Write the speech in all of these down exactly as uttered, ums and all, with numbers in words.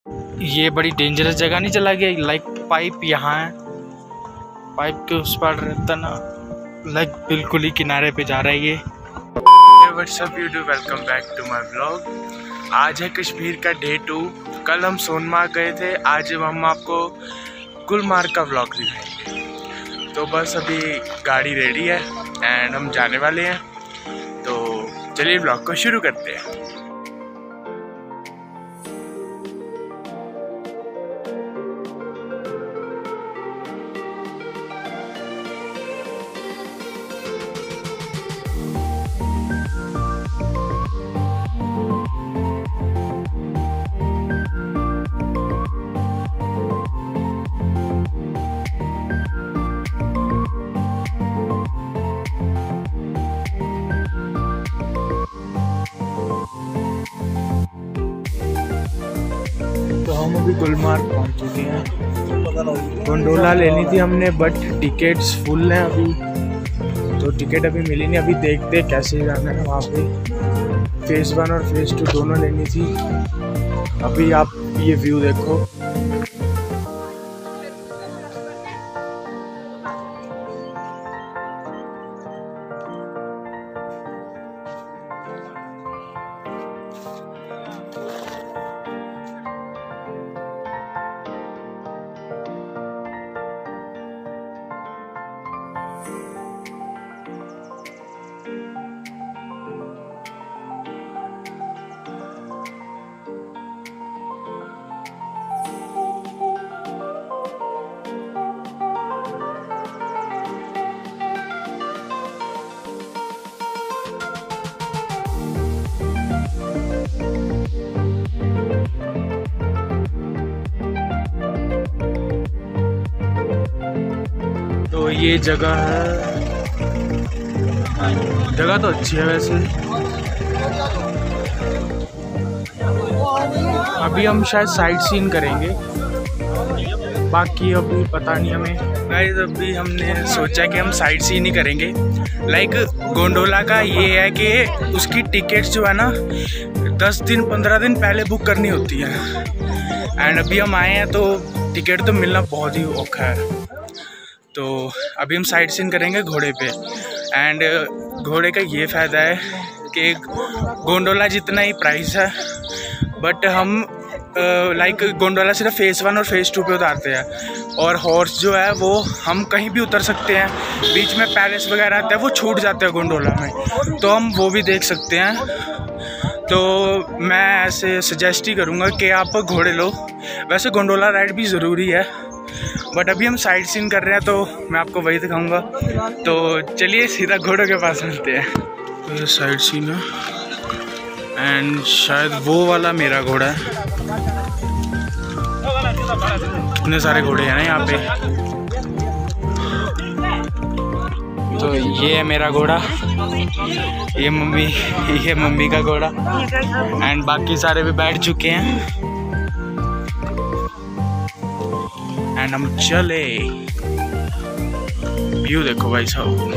ये बड़ी डेंजरस जगह नहीं चला गया? लाइक पाइप यहाँ है, पाइप के उस पार रहता ना, लाइक बिल्कुल ही किनारे पे जा रहा है ये। WhatsApp YouTube, welcome back to my vlog. आज है कश्मीर का डे टू। कल हम सोनमार्ग गए थे, आज हम आपको गुलमार्ग का व्लॉग दिखाएंगे। तो बस अभी गाड़ी रेडी है एंड हम जाने वाले हैं, तो चलिए व्लॉग को शुरू करते हैं। तो हम अभी गुलमार्ग पहुंच चुके हैं। गोंडोला लेनी थी हमने, बट टिकट्स फुल हैं अभी, तो टिकट अभी मिली नहीं। अभी देखते कैसे जाना है वहाँ पे। फेज़ वन और फेज़ टू दोनों लेनी थी। अभी आप ये व्यू देखो। तो ये जगह है, जगह तो अच्छी है वैसे। अभी हम शायद साइट सीन करेंगे, बाकी अभी पता नहीं हमें। गाइस अभी हमने सोचा कि हम साइट सीन ही करेंगे। लाइक गोंडोला का ये है कि उसकी टिकट्स जो है ना दस दिन पंद्रह दिन पहले बुक करनी होती है, एंड अभी हम आए हैं तो टिकट तो मिलना बहुत ही औखा है। तो अभी हम साइट सीन करेंगे घोड़े पे, एंड घोड़े का ये फ़ायदा है कि गोंडोला जितना ही प्राइस है, बट हम लाइक गोंडोला सिर्फ फेज़ वन और फेज़ टू पे उतारते हैं, और हॉर्स जो है वो हम कहीं भी उतर सकते हैं। बीच में पैलेस वगैरह आते हैं, वो छूट जाते हैं गोंडोला में, तो हम वो भी देख सकते हैं। तो मैं ऐसे सजेस्ट ही करूँगा कि आप घोड़े लो। वैसे गोंडोला राइड भी ज़रूरी है, बट अभी हम साइट सीन कर रहे हैं तो मैं आपको वही दिखाऊंगा। तो चलिए सीधा घोड़ों के पास मिलते हैं। तो ये साइट सीन है, एंड शायद वो वाला मेरा घोड़ा है। कितने सारे घोड़े हैं ना यहाँ पे। तो ये है मेरा घोड़ा, ये मम्मी ये मम्मी का घोड़ा, एंड बाकी सारे भी बैठ चुके हैं, एंड हम चले। व्यू देखो भाई साहब।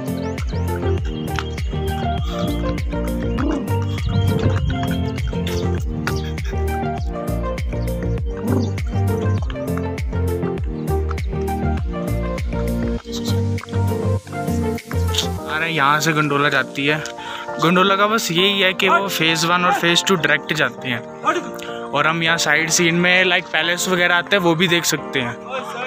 अरे यहाँ से गंडोला जाती है। गंडोला का बस यही है कि वो फेज़ वन और फेज़ टू डायरेक्ट जाते हैं, और हम यहाँ साइड सीन में लाइक पैलेस वगैरह आते हैं वो भी देख सकते हैं।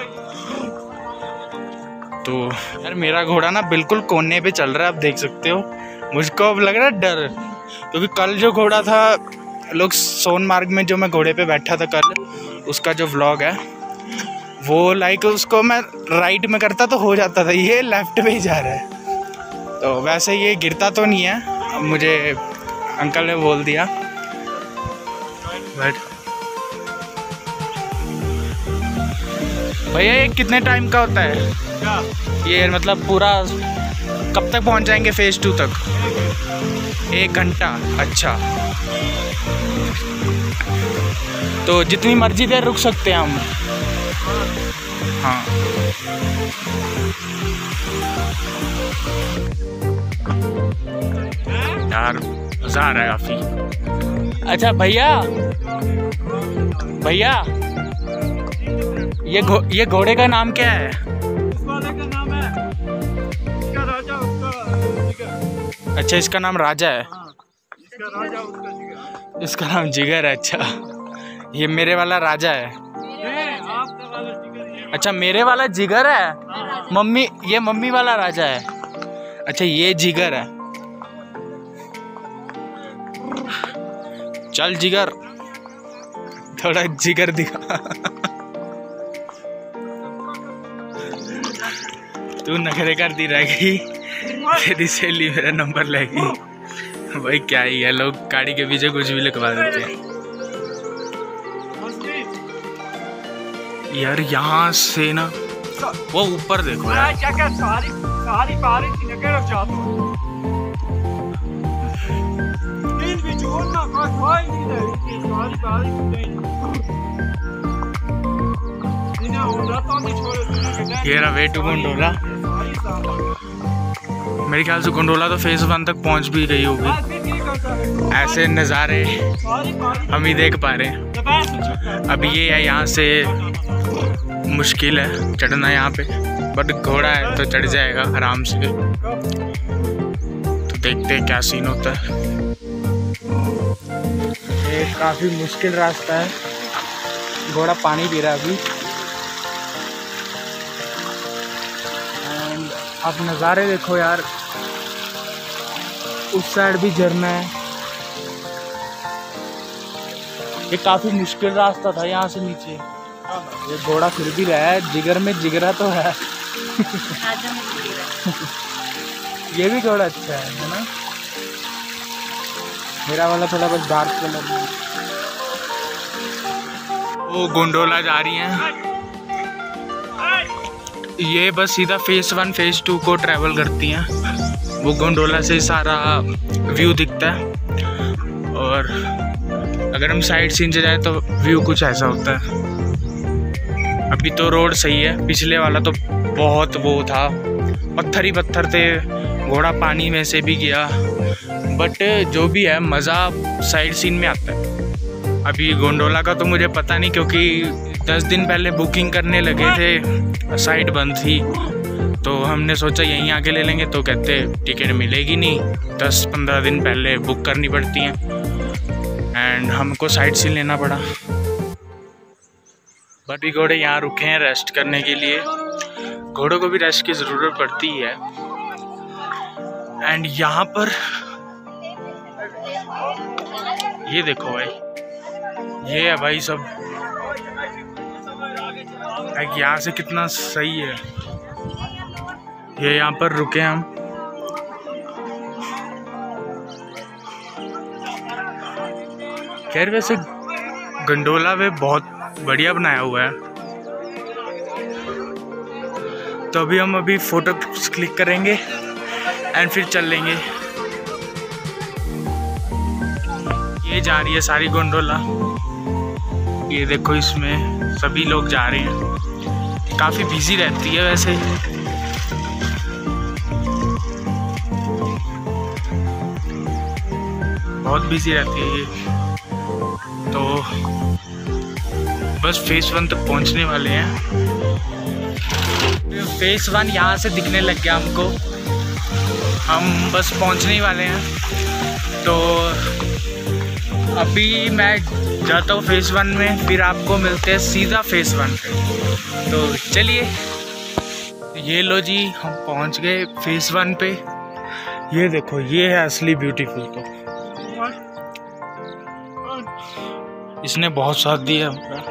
तो यार मेरा घोड़ा ना बिल्कुल कोने पे चल रहा है, आप देख सकते हो। मुझको अब लग रहा है डर, क्योंकि कल जो घोड़ा था, लोग सोनमार्ग में जो मैं घोड़े पे बैठा था कल, उसका जो व्लॉग है वो लाइक उसको मैं राइट में करता तो हो जाता था, ये लेफ्ट पे ही जा रहा है। तो वैसे ये गिरता तो नहीं है, मुझे अंकल ने बोल दिया। बट भैया ये कितने टाइम का होता है क्या? ये मतलब पूरा कब तक पहुंच जाएंगे फेज़ टू तक? एक घंटा। अच्छा, तो जितनी मर्जी देर रुक सकते हैं हम। हाँ यार मजा आ रहा है काफी। अच्छा भैया भैया ये घो, ये घोड़े का नाम क्या है? इस वाले का नाम है इसका राजा, उसका जिगर। अच्छा इसका नाम राजा है। हाँ, इसका राजा उसका जिगर। इसका नाम जिगर है। अच्छा ये मेरे वाला राजा है। आपका वाला जिगर ये। अच्छा मेरे वाला जिगर है। मम्मी ये मम्मी वाला राजा है। अच्छा ये जिगर है। चल जिगर थोड़ा जिगर दिखा। तू नखरे करती रहेगी तेरी सहेली मेरा नंबर लेगी। भाई क्या ही है, लोग गाड़ी के पीछे कुछ भी लिखवा देते हैं यार। यहाँ से ना वो ऊपर देखो यार। सारी सारी बारिश की नगर जाता हूँ। दिन भी छोड़ना कोई नहीं है, सारी बारिश नहीं। इन्हें होना तो नहीं छोड़े। ये रहा वे टू गोंडोला। मेरे ख्याल से गोंडोला तो फेज वन तक पहुंच भी गई होगी। ऐसे नज़ारे हम ही देख पा रहे हैं। अब ये है यहाँ से मुश्किल है चढ़ना यहाँ पे, बट घोड़ा है तो चढ़ जाएगा आराम से। तो देखते हैं क्या सीन होता है। ये काफ़ी मुश्किल रास्ता है, घोड़ा पानी पी रहा है अभी। एंड आप नज़ारे देखो यार, उस साइड भी झरना है। ये काफ़ी मुश्किल रास्ता था यहाँ से नीचे। ये घोड़ा फिर भी रहा है, जिगर में जिगरा तो है। ये भी घोड़ा अच्छा है है ना। मेरा वाला थोड़ा बस डार्क कलर में। वो गोंडोला जा रही हैं। ये बस सीधा फेज वन फेज टू को ट्रैवल करती हैं। वो गोंडोला से सारा व्यू दिखता है, और अगर हम साइड सीन से जाए तो व्यू कुछ ऐसा होता है। अभी तो रोड सही है, पिछले वाला तो बहुत वो था, पत्थर ही पत्थर थे, घोड़ा पानी में से भी गया। बट जो भी है मज़ा साइड सीन में आता है। अभी गोंडोला का तो मुझे पता नहीं, क्योंकि दस दिन पहले बुकिंग करने लगे थे, साइट बंद थी, तो हमने सोचा यहीं आके ले लेंगे। तो कहते टिकट मिलेगी नहीं, दस पंद्रह दिन पहले बुक करनी पड़ती हैं। एंड हमको साइड सीन लेना पड़ा। बट भी घोड़े यहाँ रुके हैं रेस्ट करने के लिए। घोड़ों को भी रेस्ट की ज़रूरत पड़ती है। एंड यहाँ पर ये देखो भाई, ये है भाई सब। यहाँ से कितना सही है। ये यहाँ पर रुके हम। खैर वैसे गंडोला में बहुत बढ़िया बनाया हुआ है। तो अभी हम अभी फोटो क्लिक करेंगे एंड फिर चल लेंगे। ये जा रही है सारी गोंडोला। ये देखो इसमें सभी लोग जा रहे हैं। काफ़ी बिजी रहती है वैसे। बहुत बिजी रहती है ये। तो बस फेज वन तक पहुंचने वाले हैं। फेज वन यहाँ से दिखने लग गया हमको। हम बस पहुंचने ही वाले हैं। तो अभी मैं जाता हूँ फेज वन में, फिर आपको मिलते हैं सीधा फेज वन पे। तो चलिए, ये लो जी, हम पहुँच गए फेज वन पे। ये देखो, ये है असली ब्यूटीफुल। तो इसने बहुत साथ दिया हमका।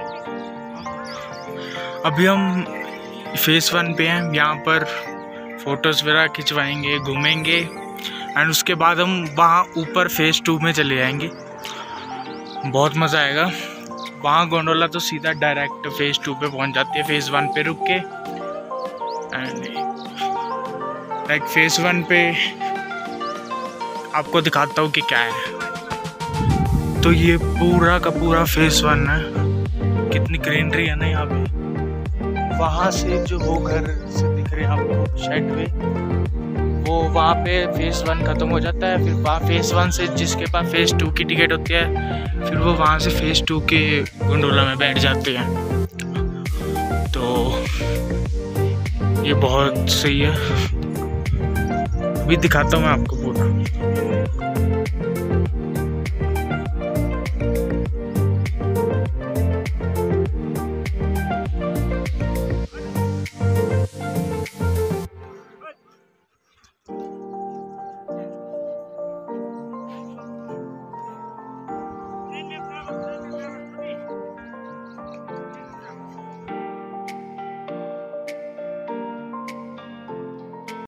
अभी हम फेज वन पे हैं। यहाँ पर फोटोज़ वगैरह खिंचवाएंगे, घूमेंगे, एंड उसके बाद हम वहाँ ऊपर फेज टू में चले जाएंगे। बहुत मज़ा आएगा। वहाँ गोंडोला तो सीधा डायरेक्ट फेज टू पे पहुँच जाती है, फेज वन पे रुक के। एंड लाइक फेज वन पे आपको दिखाता हूँ कि क्या है। तो ये पूरा का पूरा फेज वन है। कितनी ग्रीनरी है ना यहाँ पे। वहाँ से जो वो घर से दिख रहे हैं आपको शेड पे, वो वहाँ पे फेज़ वन ख़त्म हो जाता है, फिर वहाँ फेज़ वन से जिसके पास फेज़ टू की टिकट होती है फिर वो वहाँ से फेज़ टू के गोंडोला में बैठ जाते हैं। तो ये बहुत सही है, अभी दिखाता हूँ मैं आपको पूरा।